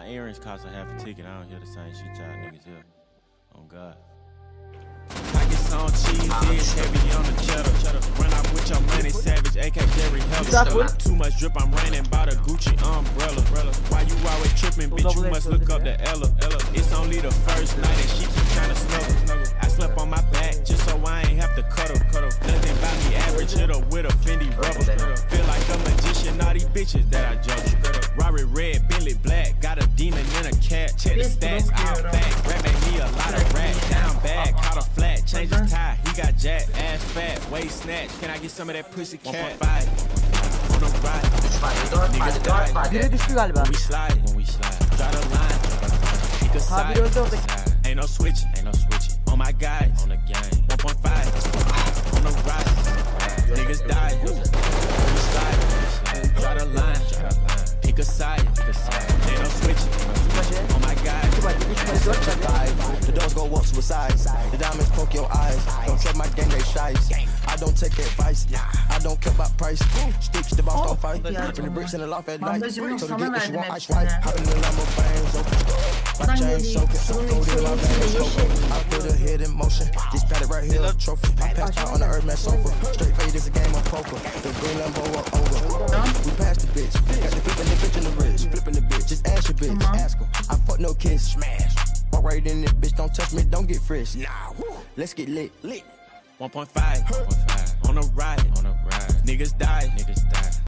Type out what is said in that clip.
My earrings cost a half a ticket. I don't hear the same shit y'all niggas hear. Oh God. Pockets on cheese, heads heavy on the cheddar. Run out with your money, savage, AK Jerry Heller. Too much drip, I'm raining by the Gucci umbrella. Why you always tripping, bitch? You must look up the Ella. It's only the first night and she keep trying to snuggle. I slept on my back just so I ain't have to cuddle. Nothing about me average, hit her with a Fendi rubber. Feel like a magician, all these bitches that I judge. Rari red, Bentley black, got a demon in a cat. Check the stats, all back. Rap made me a lot of rap. Down bad, caught a flat, change his tie. He got jack, ass fat, waist snatch. Can I get some of that pussy cat? 1.5 on the right. Niggas die. Biri düştü galiba. When we slide, try the line. Pick a side. Ain't no switching, On my guys, on the game. 1.5 on the right. Niggas die. When we slide, try the line. Pick a side. Ain't no switching. On my guys. The doors go up suicide. The diamonds poke your eyes. Don't trust my gang, they shies. I don't take advice. I don't care about price. Sticks the boss don't fight. From the bricks in the loft at night. So to get what you want, I fight. Hop in the Lambo bangs open. My chain soaking. Gold in my veins open. I put a head in motion. This patted right here, a trophy. I passed out on the Earthman sofa. Straight fade is a game of poker. The green Lambo up over. We passed the bitch. Got the flipping the bitch in the wrist. Flipping the bitch. Just ask your bitch. Ask her. I fuck no kiss. Smash. Walk right in this bitch. Don't touch me. Don't get fresh. Nah. Let's get lit. 1.5 on the right. Niggas die.